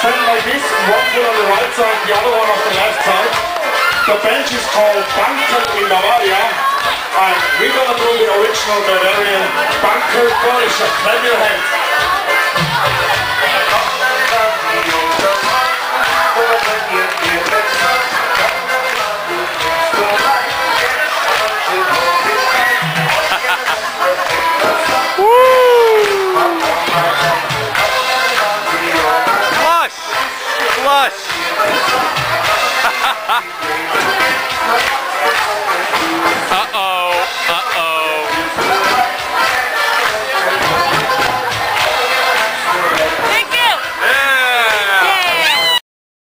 stand like this, one foot on the right side, the other one on the left side. The bench is called Bunker in Bavaria, and we're gonna do the original Bavarian Bunker Polish. Clap your hands. Flush!